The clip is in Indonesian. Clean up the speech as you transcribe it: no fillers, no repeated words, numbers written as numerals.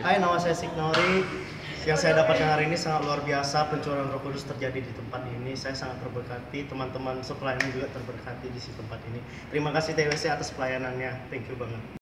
Hai, nama saya Signori. Yang saya dapatkan hari ini sangat luar biasa. Pencurahan Roh Kudus terjadi di tempat ini. Saya sangat terberkati. Teman-teman supply juga terberkati di tempat ini. Terima kasih TWC atas pelayanannya. Thank you banget.